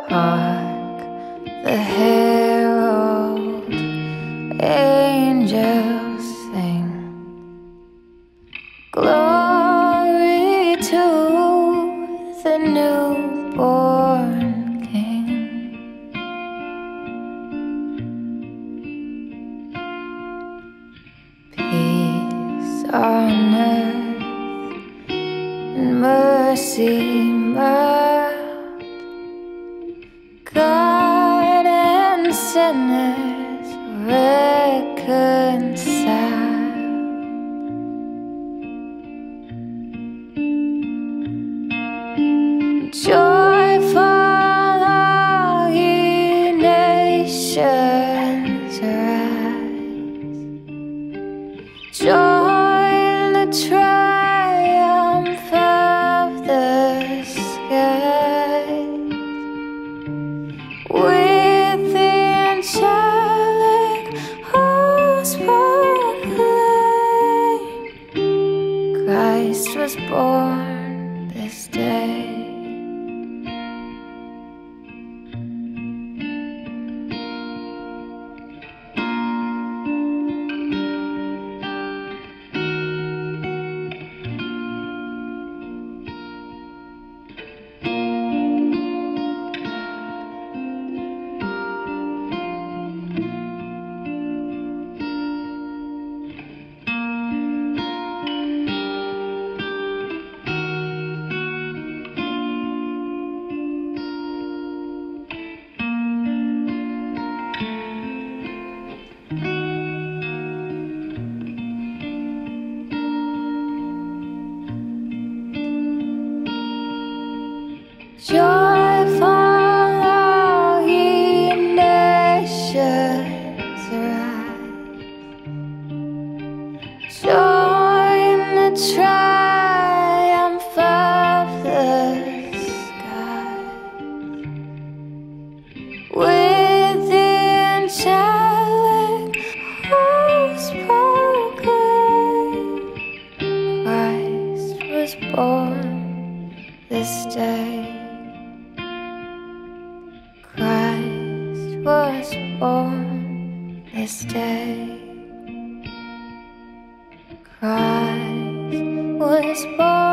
Hark, the herald angels sing, glory to the newborn King. Peace on earth and mercy mild, God and sinners reconciled. Joyful all ye nations rise, join the triumph of the skies. With the angelic host proclaim, Christ was born this day. Joyful all ye nations rise, join the triumph of the skies. With the angelic host proclaim, Christ was born this day. Christ was born this day. Christ was born.